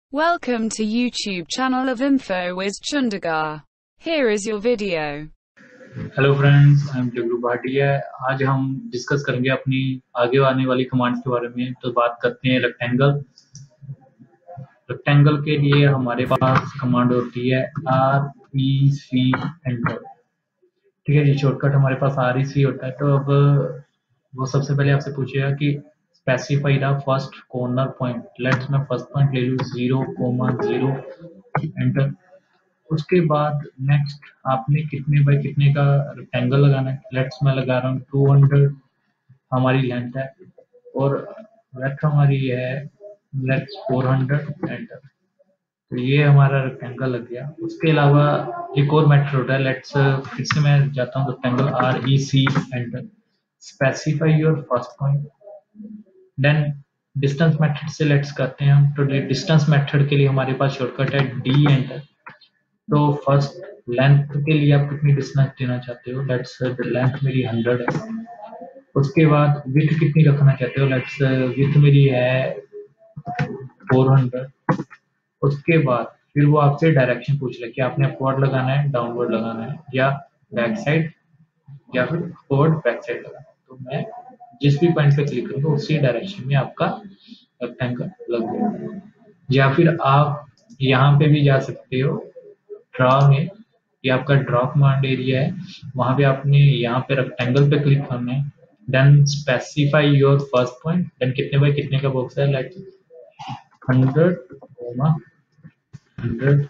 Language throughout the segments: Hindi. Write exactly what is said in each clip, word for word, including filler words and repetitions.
Welcome to YouTube channel of InfoWiz Chandigarh. Here is your video. Hello friends, I am Jagru Bhatia. आज हम डिस्कस करेंगे अपनी आगे आने वाली कमांड्स के बारे में। तो बात करते हैं रेक्टेंगल। रेक्टेंगल के लिए हमारे पास कमांड होती है आर ई सी एंटर। ठीक है जी, शॉर्टकट हमारे पास आर ई सी होता है। तो अब वो सबसे पहले आपसे पूछेगा कि specify the first corner point. Let's मैं फर्स्ट पॉइंट ले लूँ जीरो कोमा जीरो, एंटर। उसके बाद नेक्स्ट आपने कितने बाय कितने का रेक्टेंगल लगाना है। लेट्स मैं लगा रहा हूँ टू हंड्रेड हमारी लेंथ है और ब्रेड्थ हमारी है लेट्स फोर हंड्रेड, एंटर। तो ये हमारा रेक्टेंगल लग गया। उसके अलावा एक और मेथड होता है। लेट्स फिर से मैं जाता हूँ rectangle R E C, enter. Specify your first point, then distance method से लेट्स करते हैं हम। तो डिस्टेंस मेथड के लिए हमारे पास शॉर्टकट है डी, एंटर। तो फर्स्ट लेंथ के लिए आप कितनी डिस्टेंस देना चाहते हो। लेट्स लेंथ मेरी हंड्रेड है। उसके बाद विथ कितनी रखना चाहते हो। लेट्स विथ मेरी है फोर हंड्रेड। उसके बाद फिर वो आपसे डायरेक्शन पूछ ले कि आपने अपवर्ड लगाना है, डाउनवर्ड लगाना है, या बैक साइड, या फिर फॉरवर्ड बैक साइड लगाना है। तो मैं जिस भी पॉइंट पे क्लिक करूंगा उसी डायरेक्शन में आपका रेक्टेंगल लग जाएगा। या फिर आप यहाँ पे भी जा सकते हो ड्रॉ में। ये आपका ड्रॉ कमांड एरिया है, वहां पे आपने यहाँ पे रेक्टेंगल पे क्लिक करना है। Then specify your first point, then कितने बाय कितने का बॉक्स है। Like hundred comma hundred.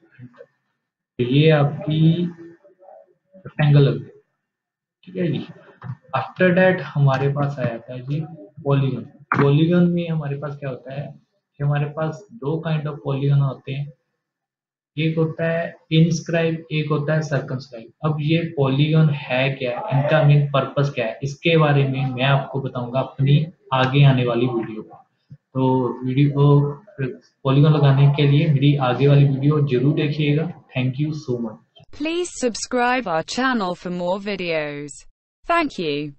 ये आपकी रेक्टेंगल लग गई। ठीक है जी। आफ्टर दैट हमारे पास आया था जी पॉलीगन। पॉलीगन में हमारे पास क्या होता है कि हमारे पास दो काइंड ऑफ पॉलीगन होते हैं। एक होता है इनस्क्राइब, एक होता है सर्कमस्क्राइब। अब ये पॉलीगन है क्या है, इनका मेन पर्पस क्या है, इसके बारे में मैं आपको बताऊंगा अपनी आगे आने वाली वीडियो में। तो वीडियो पॉलीगन लगाने के लिए मेरी आगे वाली वीडियो जरूर देखिएगा। Thank you so much. Please subscribe our channel for more videos. Thank you.